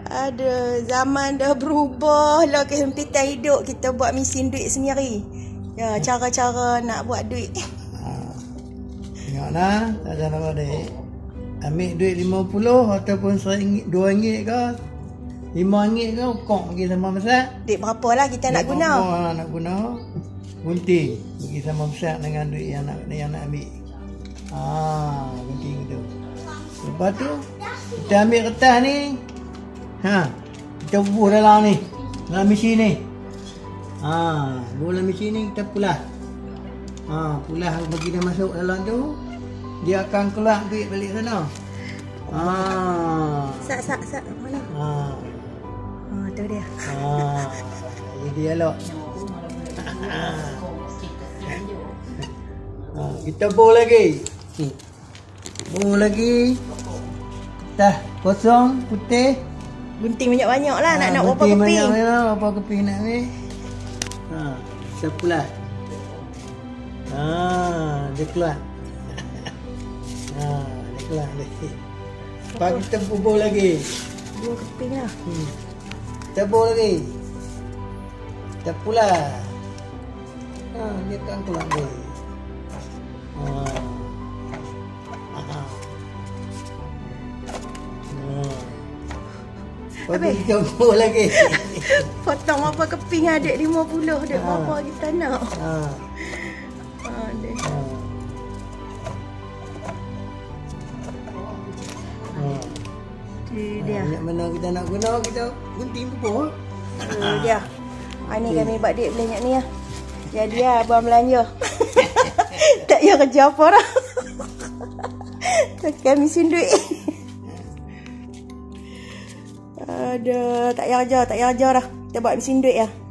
Ada zaman dah berubah lah kesempitan hidup, kita buat mesin duit sendiri. Ya, cara-cara nak buat duit. Tengoklah, tak ada apa dek. Ambil duit 50 ataupun RM1, RM2 ke, RM5 ke, kok pergi sama besar. Duit berapa lah kita nak guna? Nak guna. Gunting pergi sama besar dengan duit yang nak ambil. Gunting tu. Lepas tu kita ambil kertas ni. Kita bubuh dalam ni, dalam mesin ni. Bubuh dalam mesin ni kita pulas. Pulas bagi dia masuk dalam tu, dia akan keluar duit balik sana. Sak mana? Tu dia. Jadi elok. Kita bubuh lagi. Bubuh lagi. Dah kosong putih. Gunting banyak-banyak lah. Nak berapa keping? Berapa keping nak ambil. Kita pulas. Dia keluar. Dia keluar lagi. Lepas kita bubuh lagi. 2 keping lah. Kita bubuh lagi. Kita pulas. Dia akan keluar lagi. Habis kita bubuh lagi. Potong berapa keping adik 50, adik berapa kita nak. Dia. Mana kita nak guna, kita gunting bubuh. Dia. Ni kami buat duit belanja ni lah. Jadi abang belanja. Tak payah kerja apa dah. Tekan mesin duit. Ada, tak payah kerja dah. Kita buat mesin duit lah.